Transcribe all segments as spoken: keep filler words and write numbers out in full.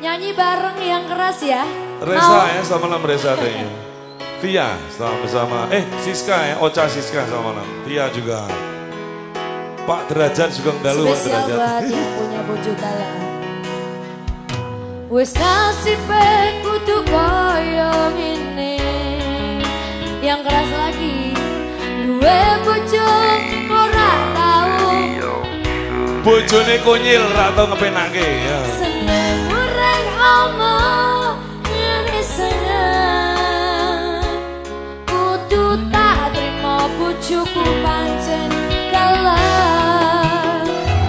Nyanyi bareng yang keras ya. Reza Mau? ya, selamat malam Reza tanya. Via selamat bersama, eh Siska ya, Ocha Siska selamat malam. Via juga. Pak Derajat juga ndalu Pak Spesial Derajat. buat yang punya bojo dalam. Wes nasibe kudu koyo ngene. Yang keras lagi. Duwe bojo ora tau. Bojone konyil ra tau ngepenake ya. Seneng ureng omong ngene sayang. Kudu tak trimo bojoku pancen kalah.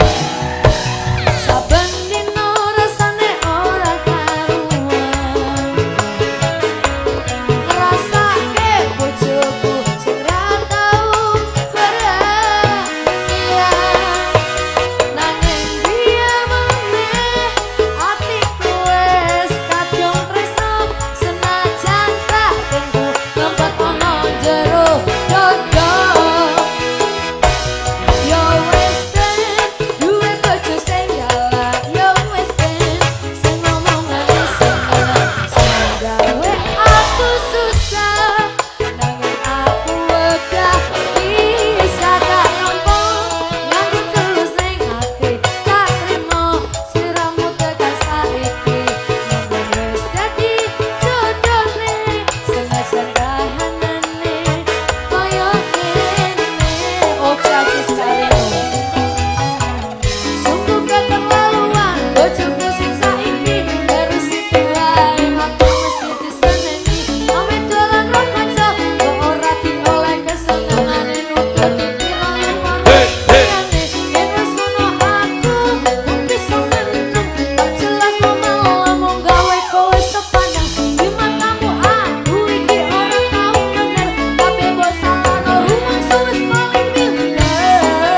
Saben dino rasane ora karuan. Ngrasake bojoku sing ra tau bahagia. Nanging dia meneh atiku wis kadung tresno senajan tak tenggo lempet ana jero dodo. Yo wis ben duwe bojo sing galak, yo wis ben sing ngomongane salah, sing gawe aku susah, nanging aku wegah bisa tak nampa nganggo tulus ning ati, tak trimo sliramu tekan saiki, nanging wis dadi jodone, senajan kahanane koyo ngene. Ocha Siska sungguh keterlaluan bojoku sing saiki terus iki wae aku mesti diseneni ame dolan ro kanca kok ora dioleh kesenengane nututi pirang wanane yen wis ngono aku mung bisa meneng tak jelas malah mung gawe kowe sepanjang di matamu aku iki ora tau bener tapi mbok salah rumah suwes paling pinter.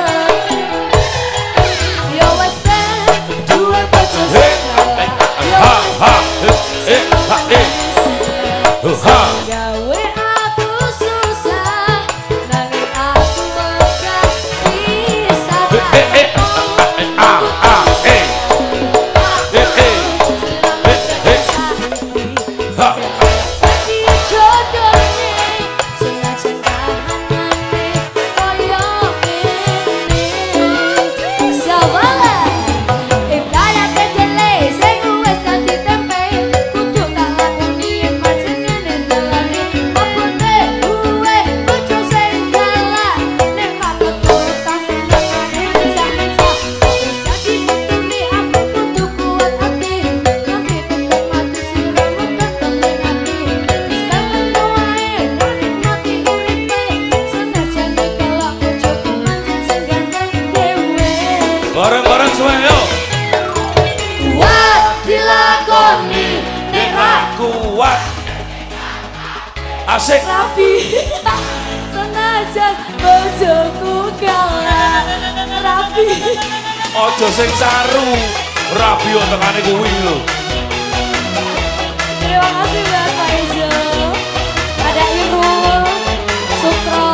Yo wes ben duwe bojo sing galak, yo wes ben sing ngomongane salah, sing gawe aku susah, nanging aku wegah bisa tak nampa nganggo tulus ning ati, sliramu tekan saiki, dadi jodone, senajan kahanane koyo ngene. Sawalah Ikaya kedele sing wis dadi tempe kudu tak lakoni yen pancen ngene dalane abote duwe bojo sing galak nek ra ketut tas senengane bisa-bisa wis dadi ketune aku kudu kuat ati nganti tetep mati sliramu tetep ning ati wis kangen wae nikmati uripe senajan kelak bojoku pancen sing ganteng dhewe. Bareng-bareng semua yo. Kuat dilakoni nek ra Kuat. Asik. rapi senajan bojoku galak rapi. Ojo sing saru. Rabi tekane kuwi lho. Terima kasih buat Pak Ijo, ada Irul, Sutro.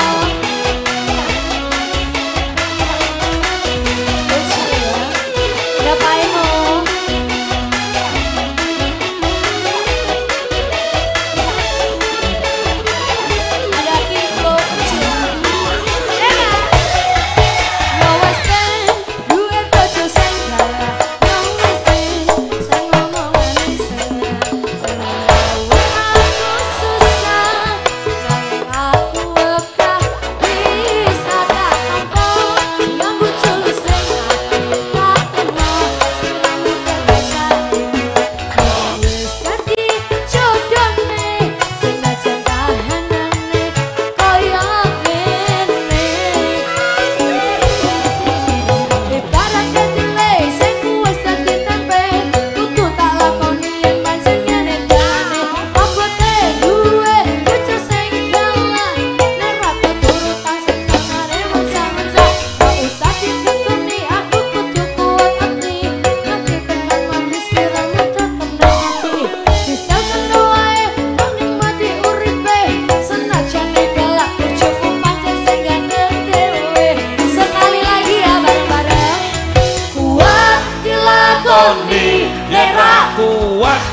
Terus ya, ada Pak Eno. Ada Kiko kecil. Enak. Yo wes ben duwe bojo sing galak, yo wes ben sing ngomongane salah, sing gawe aku susah, nanging aku wegah bisa tak nampa nganggo tulus ning ati, tak trimo sliramu tekan saiki, wis dadi jodone, senajan kahanane koyo ngene. Ibarat kedele sing wis dadi tempe kudu tak lakoni yen pancen ngene dalane abote duwe bojo sing galak nek ra keturut tas senengane menca-menca gak usah ditekuni aku kudu kuat ati nganti tekan mati sliramu tetep ning ati bisa ngono wae nikmati uripe senajan kelak bojoku pancen sing ganteng dhewe. Sekali lagi ya bareng-bareng kuat dilakoni nek ra kuat.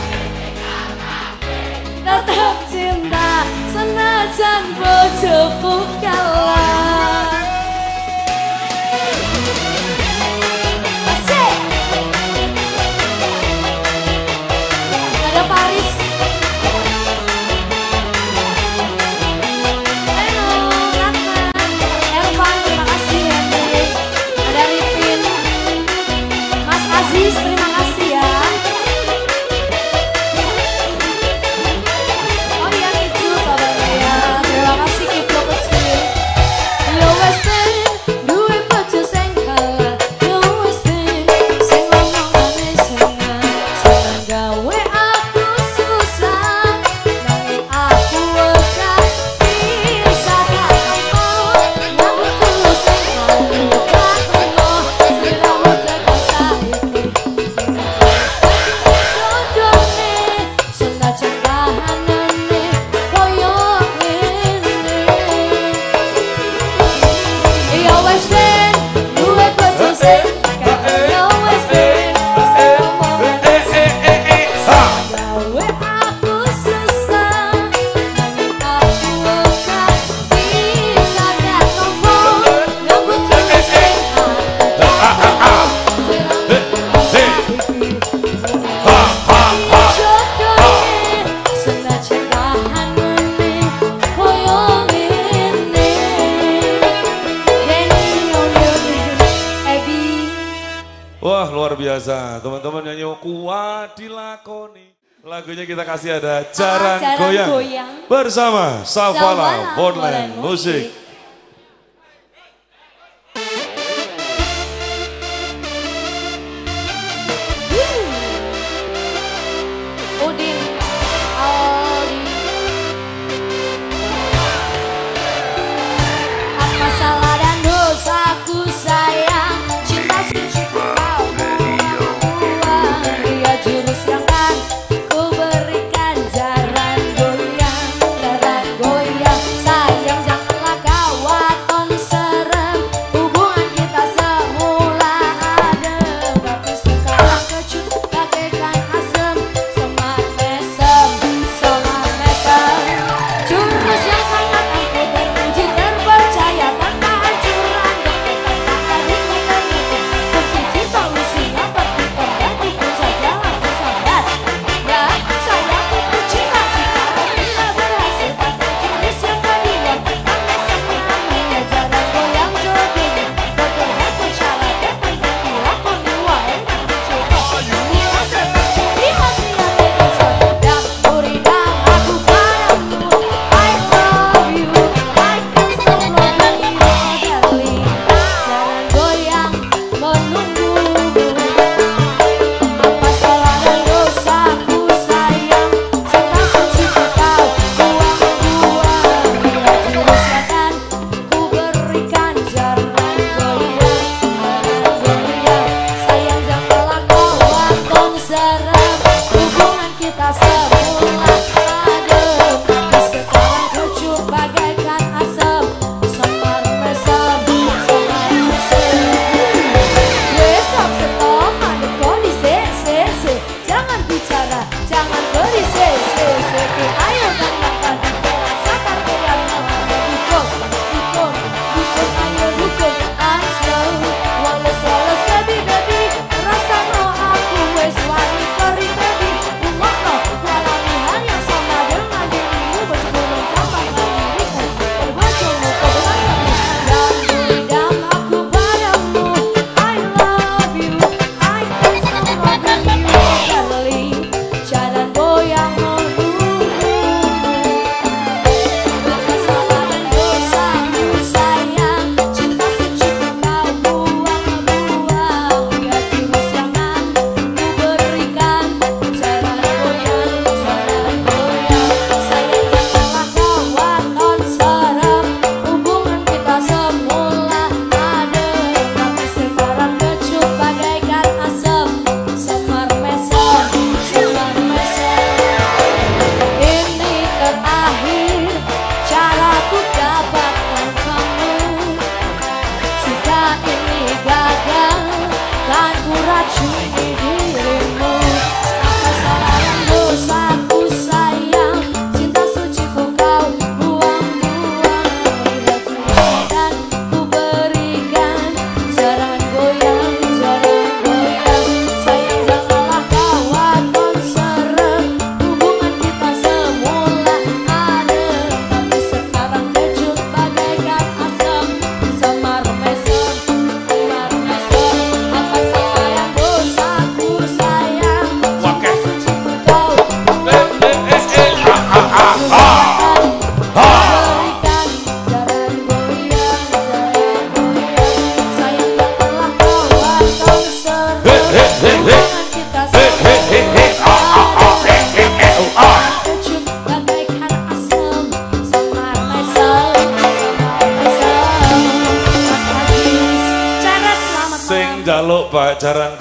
Tetap cinta senajan bojoku kalah. Asik. Ada Paris. Halo, Rahman. Ervan, terima kasih ya. Ada Ripin. Mas Aziz, terima kasih ya. Oh iya, Kicu, sahabatnya ya. Terima kasih Kiplo kecil. Yo wes ben, duwe bojo sing kalah. Yo wes ben, sing ngomongane seneng. Seneng gawe aku susah. Nanging aku wegah bisa gak mau. Nanging tulus sing aku gak mau. Sliramu tekan saiki. Jodohne, senajan kahanane koyo ngene. Yo wes ben, duwe bojo sing kalah. Yo wes ben, sing ngomongane gawe aku susah. Nanging aku wegah bisa gak ngomong. Nyambut tulus sing aku gak mau. Sliramu saiki. Jodohne, senajan kahanane koyo ngene. Denny Yoni, Ebi. Wah luar biasa, teman-teman nyanyi kuat dilakoni. Lagunya kita kasih ada Jarang, Jarang Goyang, Goyang. bersama Savala Savala Borderland Borderland Musik. Udin, Aldi. Apa salah dan dosaku sayang? Cinta suci kau buang. Dia jurus yang kan ku berikan. Jarang goyang, jarang goyang. Sayang janganlah kau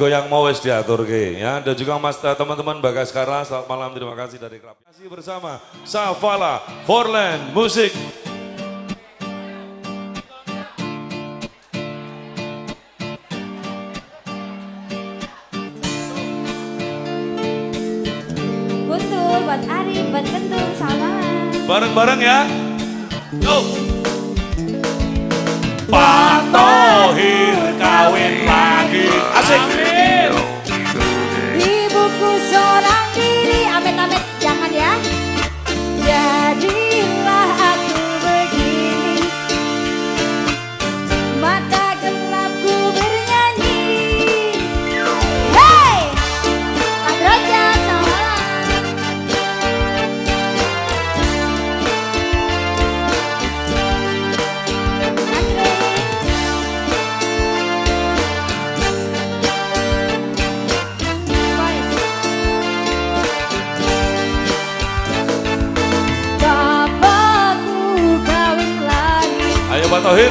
goyang mau wes diatur ke ya. Dan juga mas teman-teman Bagaskara, selamat malam, terima kasih dari klub. Masih bersama Savala Forland Musik. Betul buat Ari, buat Kentung, sama. Bareng-bareng ya. Go. Pak Thohir kawin lagi. Asik. Ibuku seorang diri, amit-amit jangan ya. Jadilah aku begini, mata gelapku bernyanyi. Hey, Pak Derajat salam. Ayo Pak Thohir.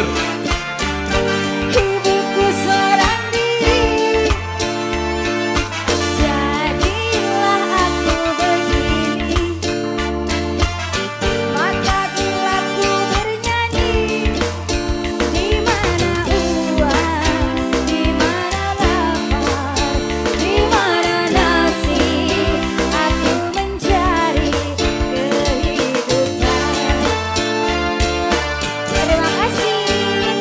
Ibuku seorang diri, jadilah aku begini, mata gelapku bernyanyi. Di mana uang, di mana lapar, di mana nasib, aku mencari kehidupan. Terima kasih.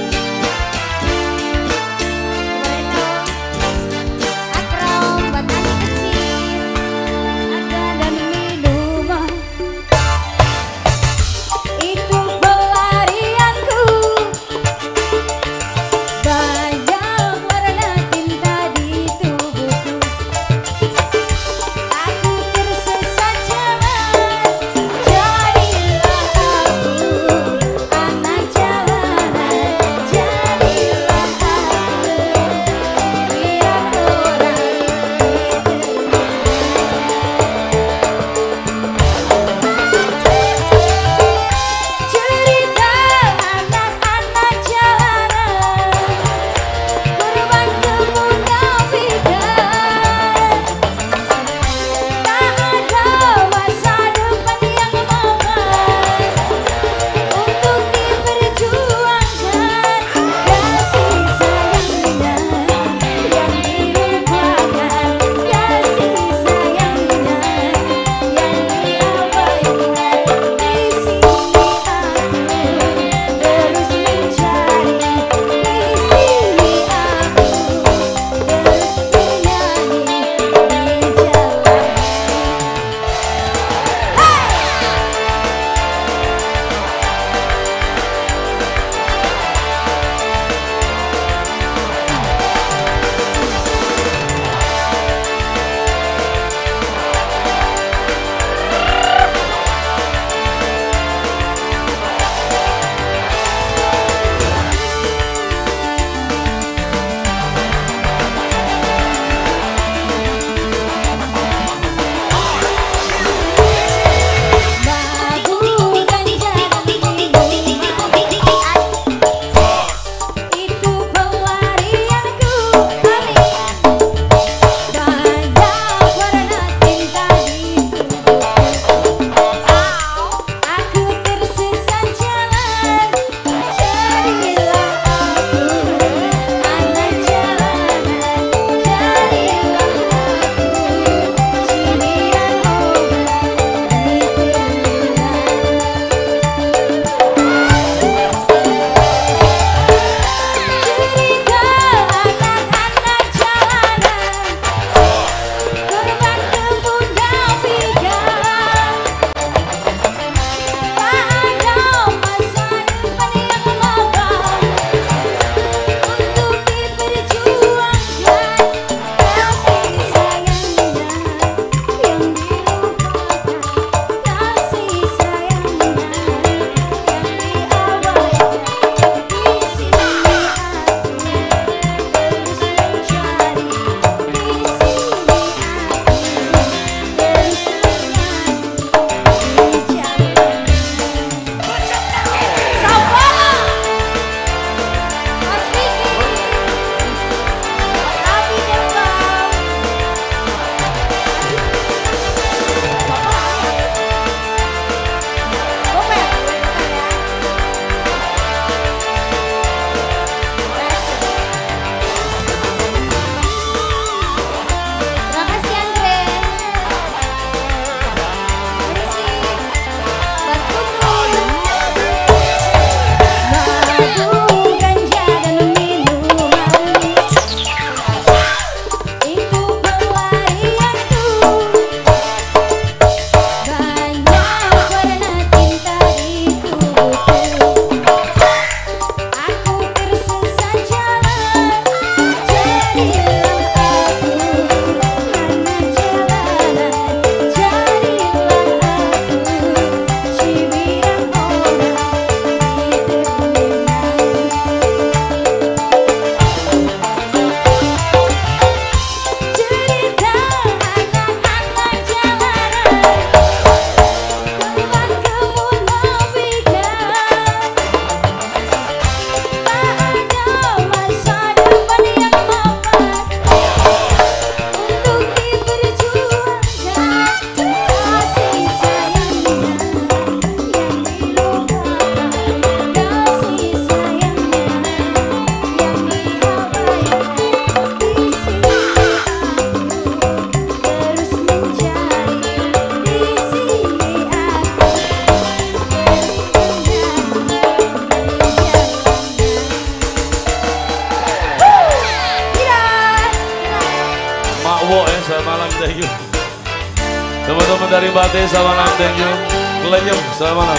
thank you. Teman-teman dari Bate, selamat malam, thank you. Kelenyem, selamat malam.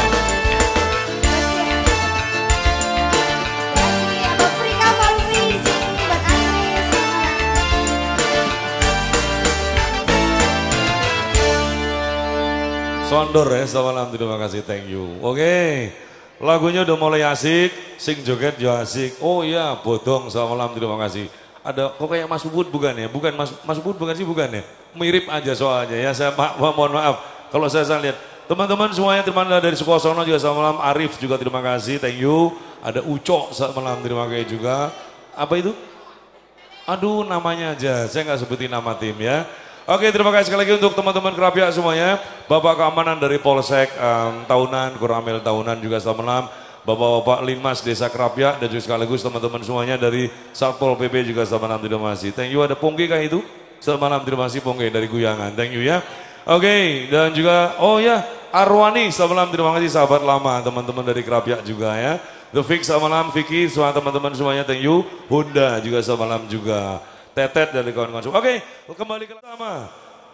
Sondor ya, selamat malam, terima kasih, thank you. Oke, lagunya udah mulai asik, sing joget juga asik. Oh iya, bodong, selamat malam, terima kasih. Ada, kok kayak Mas Bubut bukan ya? Bukan, Mas, Mas Bubut bukan sih, bukan ya? Mirip aja soalnya ya, saya ma mohon maaf. Kalau saya salah lihat. Teman-teman semuanya, terima kasih dari Sukosono juga selamat malam. Arif juga terima kasih, thank you. Ada Ucok selamat malam, terima kasih juga. Apa itu? Aduh, namanya aja, saya nggak sebutin nama tim ya. Oke, terima kasih sekali lagi untuk teman-teman Krapyak semuanya. Bapak keamanan dari Polsek um, tahunan, Kuramil tahunan juga selamat malam. Bapak-bapak Linmas Desa Krapyak dan juga sekaligus teman-teman semuanya dari Satpol P P juga selamat malam, terima kasih. Thank you, ada Pongki kah itu? Selamat malam, terima kasih Pongki dari Guyangan, thank you ya. Oke, dan juga, oh ya, Arwani selamat malam, terima kasih sahabat lama, teman-teman dari Krapyak juga ya. The Fix selamat malam, Vicky, semua teman-teman semuanya, thank you. Honda juga selamat malam juga. Tetet dari kawan-kawan semua. Oke, kembali ke pertama.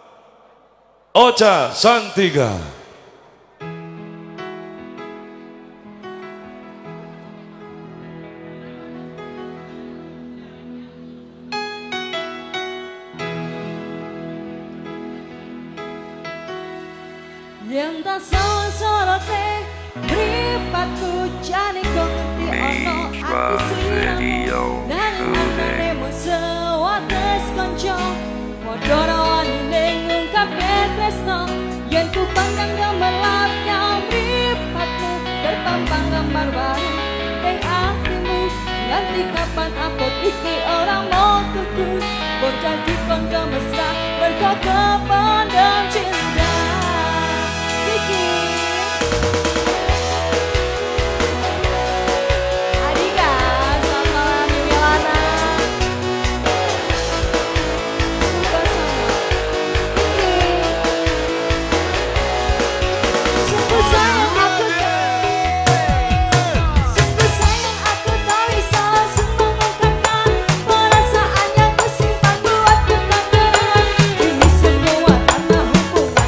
Ocha Santiga. Yang tak sorot-sorote mripatku jane kok ngerti ono ati siramu nang anane sewates kanca padha rawani ning ngungkapke tresno yen ku pandang gemerlap yang mripatmu berpampang gambar baru ning atimu nganti kapan apot iki ora mau tuku berjanji kon mesra mergo kepandang cinta. Perasaan yang kusimpan buat ku tak kenal. Ini semua tanpa hubungan.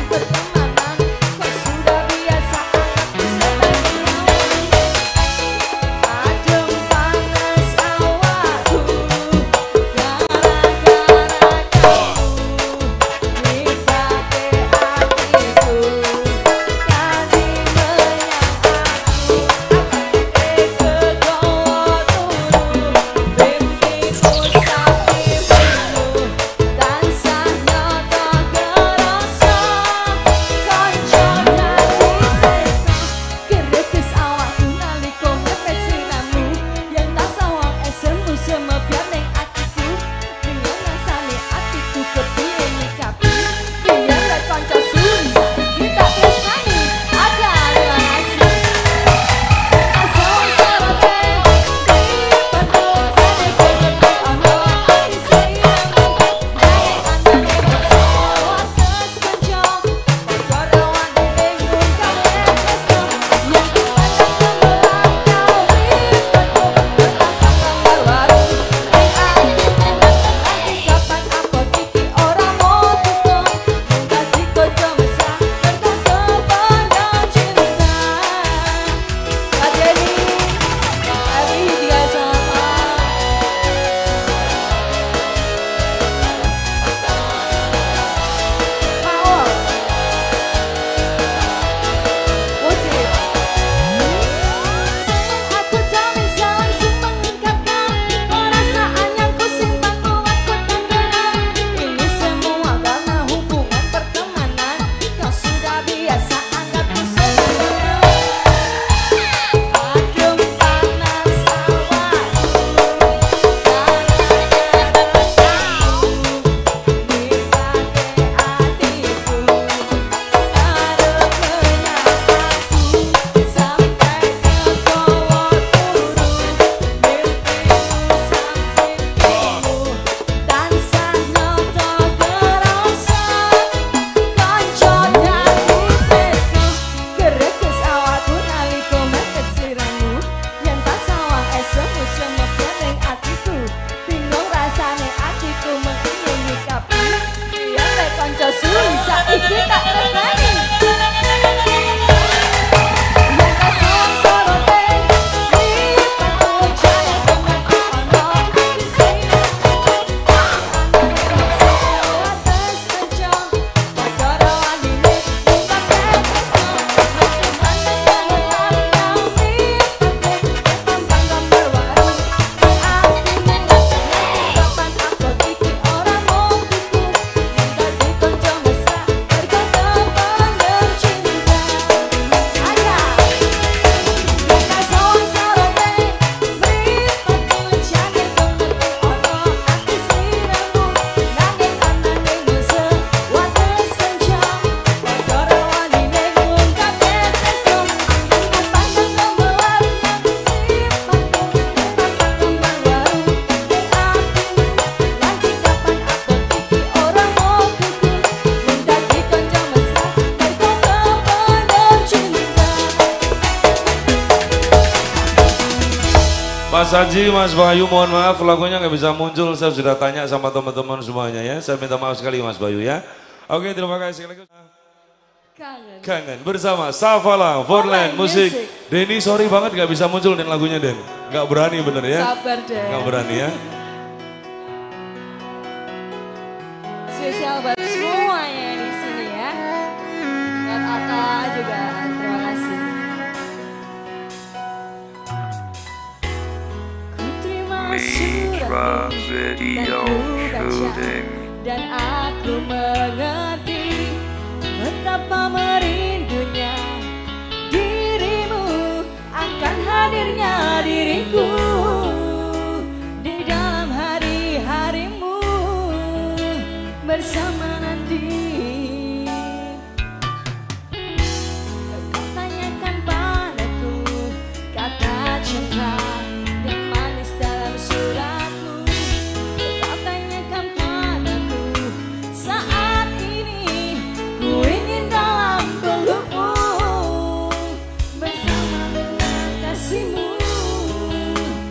iki tak tresnani. Mas Haji, Mas Bayu, mohon maaf lagunya nggak bisa muncul. Saya sudah tanya sama teman-teman semuanya ya. Saya minta maaf sekali Mas Bayu ya. Oke, terima kasih sekali. Kangen. Kangen bersama Safala, Forland Musik. Denny, sorry banget nggak bisa muncul dan lagunya Den. Nggak berani bener ya. Sabar deh. Nggak berani ya. Spesial buat semuanya di sini ya. Buat Ata juga, terima kasih. Surat video shooting dan aku mengerti betapa merindunya dirimu akan hadirnya diriku di dalam hari-harimu bersama nanti. Kau tanyakan padaku kata cinta suratmu, kau tanyakan padaku saat ini ku ingin dalam pelukmu bersama dengan kasihmu.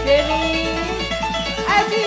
Denny, Abi.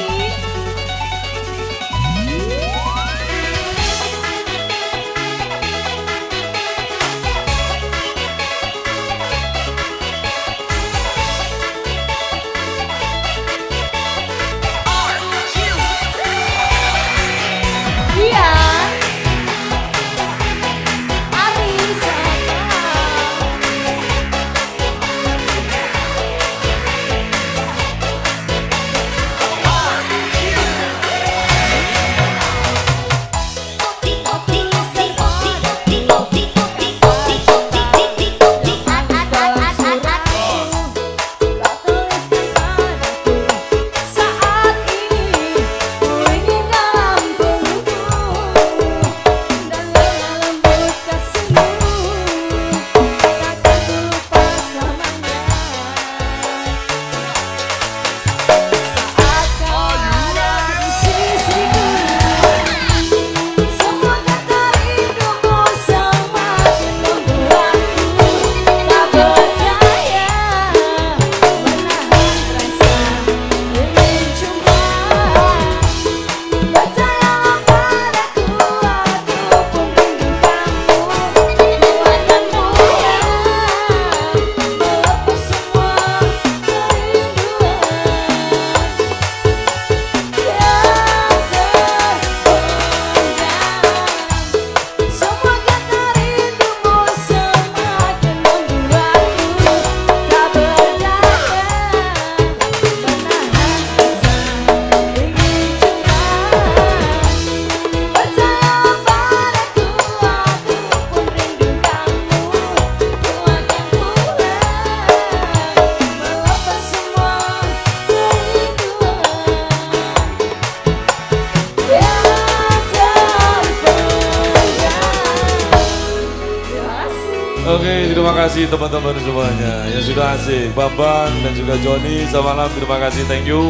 Oke, terima kasih teman-teman semuanya yang sudah asik. Bambang dan juga Joni, selamat malam, terima kasih, thank you.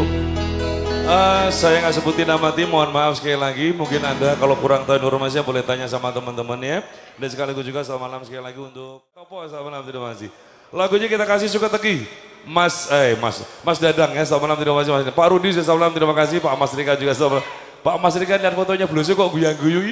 Uh, saya nggak sebutin nama tim, mohon maaf sekali lagi. Mungkin Anda kalau kurang tahu informasinya boleh tanya sama teman-teman ya. Dan sekaligus juga selamat malam sekali lagi untuk Topo, selamat malam, terima kasih. Lagunya kita kasih Suka Teki, Mas, eh Mas, Mas Dadang ya, selamat malam, terima kasih Mas. Pak Rudi, selamat malam, terima kasih. Pak Mas Rika juga selamat malam. Pak Mas Rika lihat fotonya blusuk kok guyang-guyung.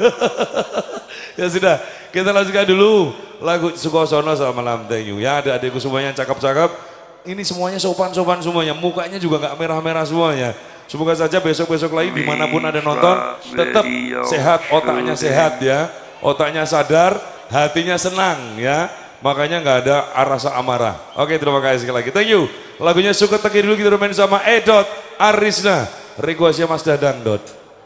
Ya sudah, kita lanjutkan dulu lagu Sukosono, selamat malam, thank you. Ya ada adikku semuanya yang cakep-cakep. Ini semuanya sopan-sopan semuanya, mukanya juga nggak merah-merah semuanya. Semoga saja besok-besok lagi dimanapun ada nonton, tetap sehat, otaknya sehat ya. Otaknya sadar, hatinya senang ya. Makanya nggak ada rasa amarah. Oke, terima kasih sekali lagi, thank you. Lagunya Suka Teki dulu, kita main sama Edot Arisna. Requestnya Mas Dadang Dot.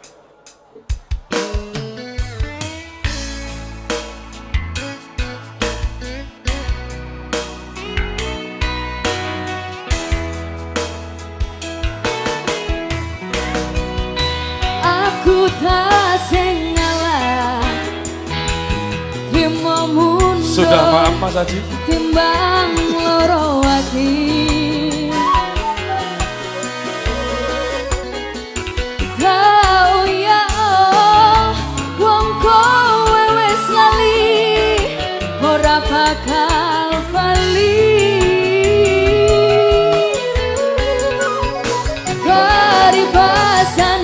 Aku tak sengalah trimo mundo. Sudah, maaf Mas Haji. Timbang loro ati. Kau ya wong kowe wis lali, ora bakal bali. Karibasan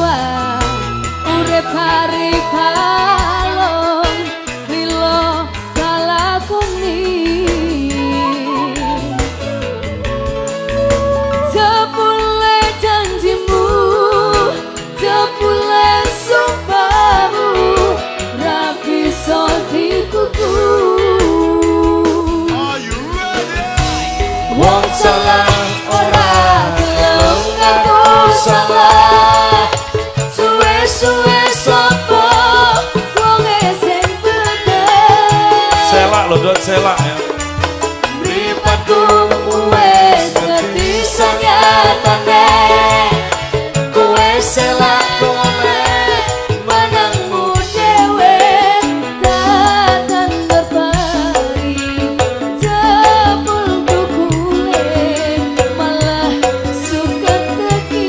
hari palong lilo kalakoni sepule janjimu sepule sumpahmu rapi sotikuku wong salah ora gelem ngaku salah suwe-suwe sopo wonge sing bener selak lho Dot, selak ya. Mripatku wis ngerti sanyatane kowe selak kowe manangmu dhewe takkan terpari jebul dukule malah suka teki.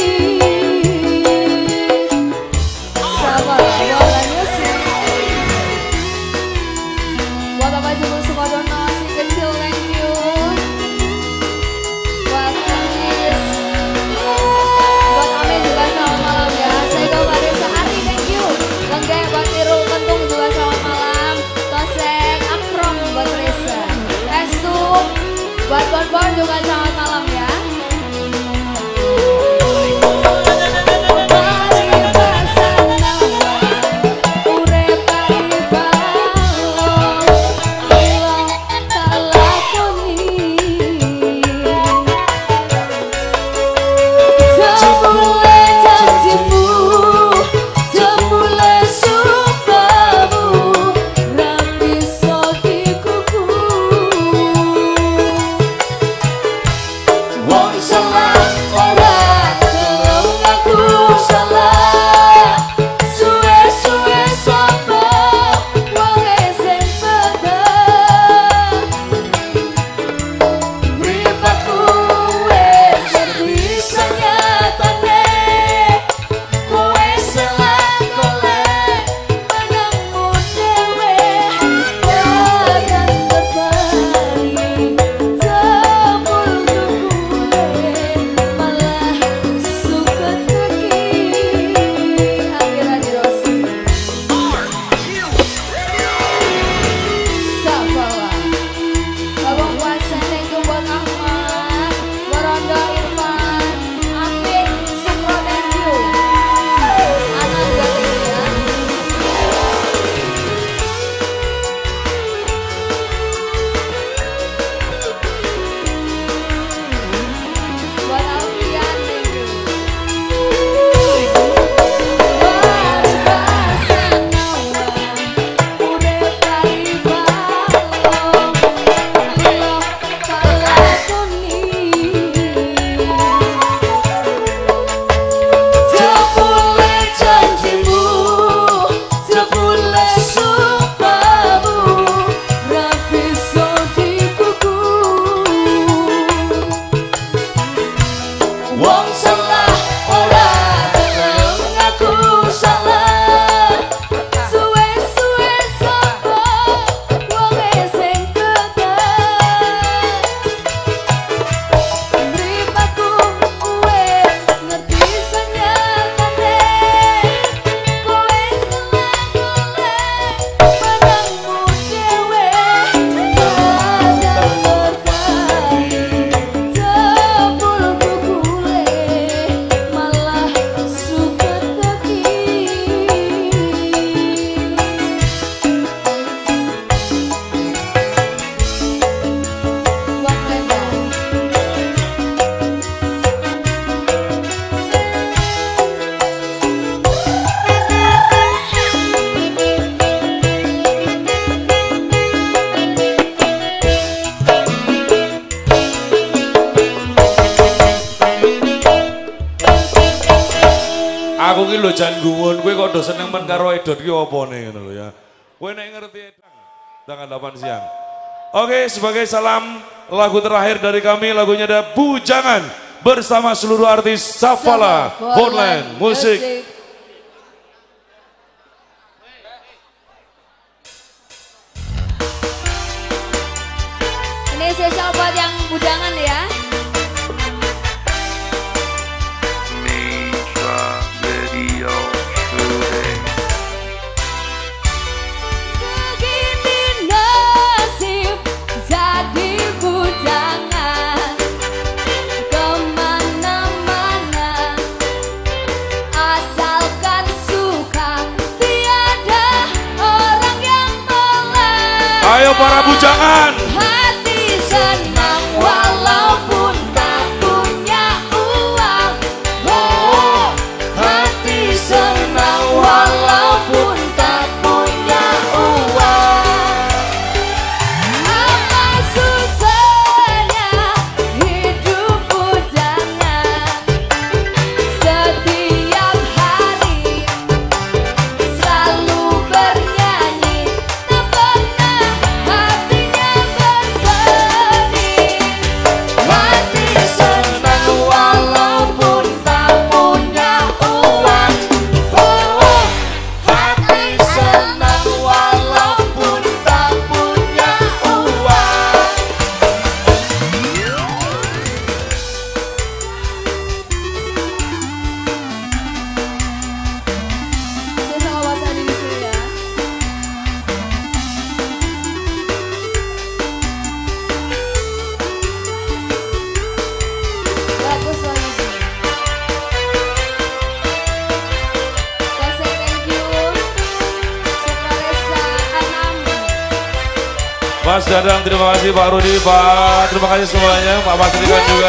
Buat apa Jumur Sukodono si kecil, thank you. Buat Buat Bon-Bon juga selamat malam ya. Aku ki lho jan gumun, kowe kok do seneng men karo Edot ki opone ngono lho ya. Kowe nek ngerti Edang tanggal delapan siang. Oke, sebagai salam lagu terakhir dari kami, lagunya ada Bujangan bersama seluruh artis Safala Borland Musik. Ini spesial buat yang bujangan ya. Ayo para bujangan. Hati senang walaupun tak punya uang. Oh, hati senang walaupun tak punya uang. Apa susahnya hidup bujangan. Setiap hari selalu bernyanyi. Tak pernah hatinya berseri. Mas Dadang, terima kasih Pak Rudi, Pak. Terima kasih semuanya, Pak Patrikan juga.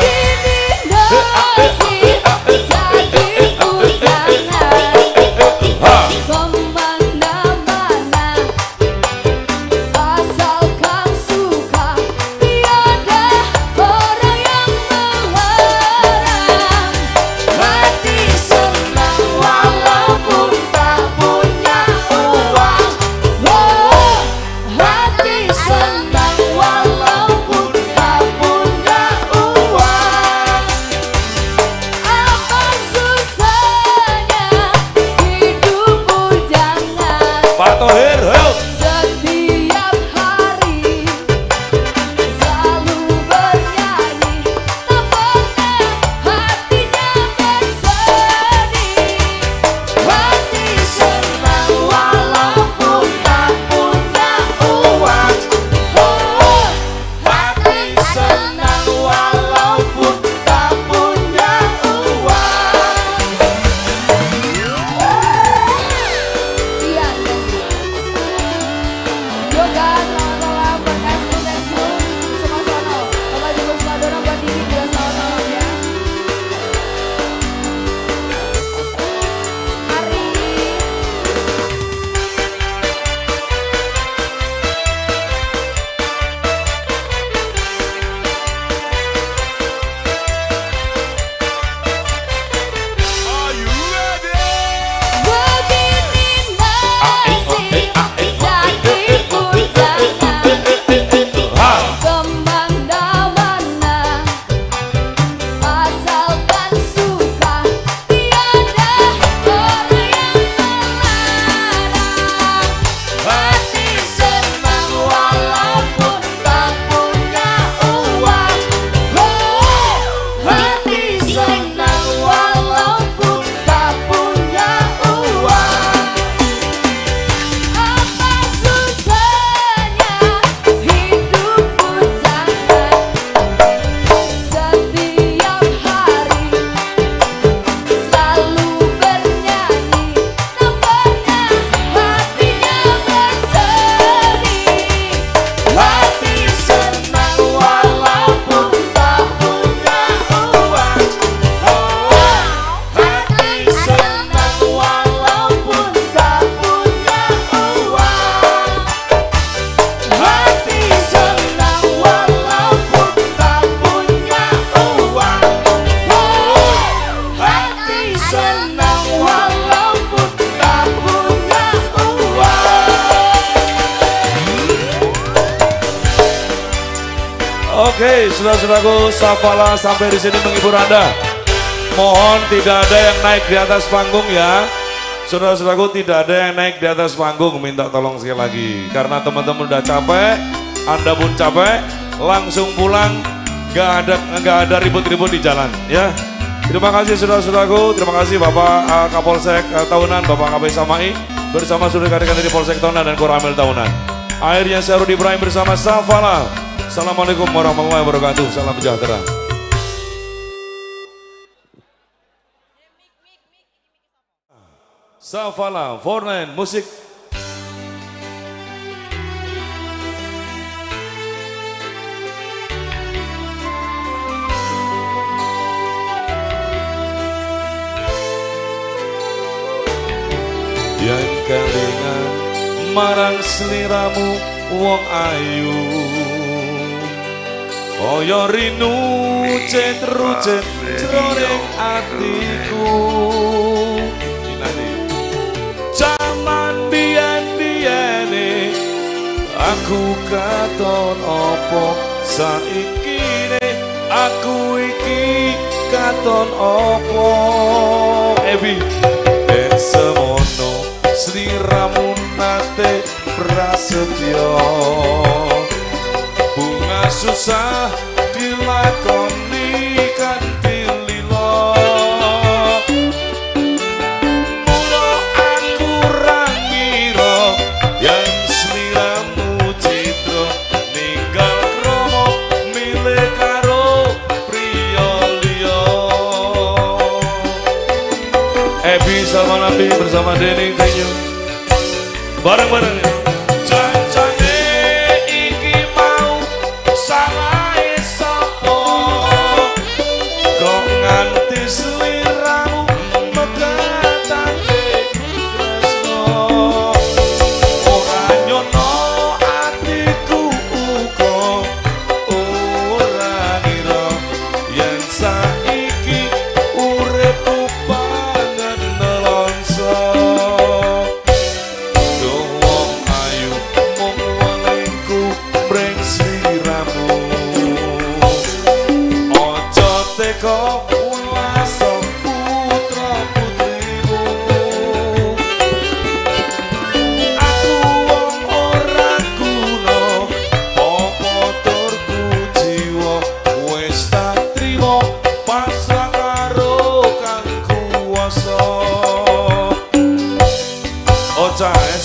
Oke, saudara-saudaraku, Safala sampai di sini menghibur Anda. Mohon tidak ada yang naik di atas panggung ya. Saudara-saudaraku, tidak ada yang naik di atas panggung. Minta tolong sekali lagi. Karena teman-teman udah capek, Anda pun capek, langsung pulang. Gak ada gak ada ribut-ribut di jalan ya. Terima kasih saudara-saudaraku. Terima kasih Bapak uh, Kapolsek uh, Tahunan, Bapak K P Samai bersama saudara-saudara dari Polsek Tahunan dan Koramil Tahunan. Akhirnya saya Rudi Ibrahim bersama Safala. Assalamualaikum warahmatullahi wabarakatuh. Salam sejahtera. Safala, Fortnite, musik. Yang kelingan marang sliramu wong ayu, kaya rinu cetru-cet jroning atiku. Jaman biyen-biyene aku katon opo, saiki aku iki katon opo. Ebi ben semono sliramu nate prasetyo, bunga susah dilakoni kanthi lila. Mula aku ra ngira yen sliramu citra ninggal kromo milih karo priya liya. Ebi sama Nabi bersama Denny, thank you. Bareng-bareng. Jancane iki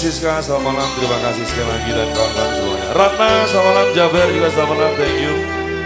Siska, selamat malam, terima kasih sekali lagi dan kawan-kawan semuanya. Ratna, selamat malam, Jaber juga selamat malam, thank you.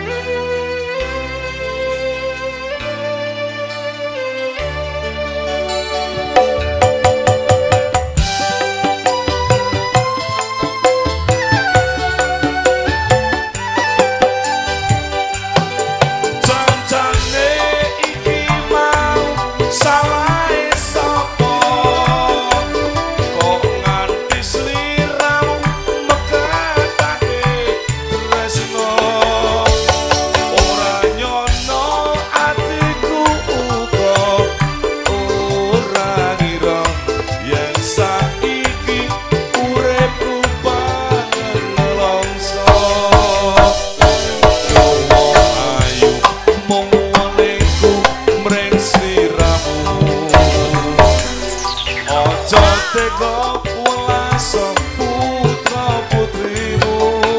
Teko welaso putra putrimu,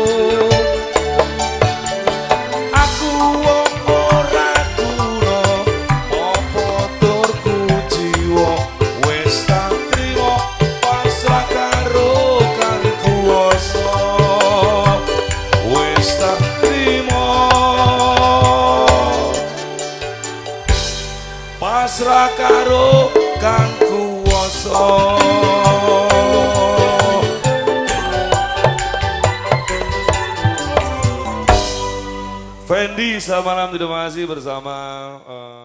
aku wong ora guna apa turku jiwa, wis tak trimo pasrah karo kang kuwasa, wis tak trimo pasrah karo kang kuwasa. Fendi, selamat malam, terima kasih bersama uh,